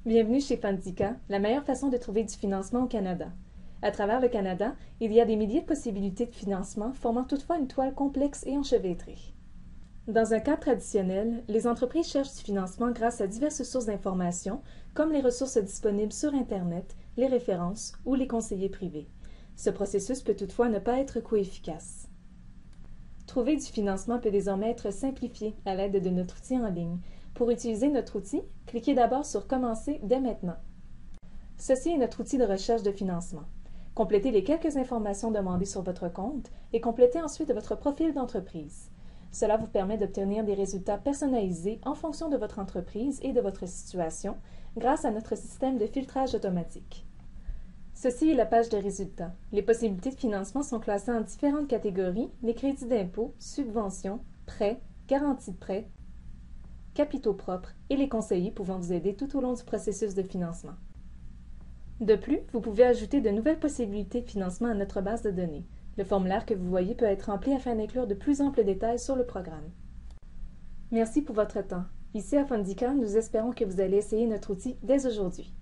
Bienvenue chez Fondica, la meilleure façon de trouver du financement au Canada. À travers le Canada, il y a des milliers de possibilités de financement formant toutefois une toile complexe et enchevêtrée. Dans un cadre traditionnel, les entreprises cherchent du financement grâce à diverses sources d'informations, comme les ressources disponibles sur Internet, les références ou les conseillers privés. Ce processus peut toutefois ne pas être coefficace. Trouver du financement peut désormais être simplifié à l'aide de notre outil en ligne. Pour utiliser notre outil, cliquez d'abord sur « Commencer dès maintenant ». Ceci est notre outil de recherche de financement. Complétez les quelques informations demandées sur votre compte et complétez ensuite votre profil d'entreprise. Cela vous permet d'obtenir des résultats personnalisés en fonction de votre entreprise et de votre situation grâce à notre système de filtrage automatique. Ceci est la page de résultats. Les possibilités de financement sont classées en différentes catégories: les crédits d'impôt, subventions, prêts, garanties de prêt, capitaux propres et les conseillers pouvant vous aider tout au long du processus de financement. De plus, vous pouvez ajouter de nouvelles possibilités de financement à notre base de données. Le formulaire que vous voyez peut être rempli afin d'inclure de plus amples détails sur le programme. Merci pour votre temps. Ici à Fondica, nous espérons que vous allez essayer notre outil dès aujourd'hui.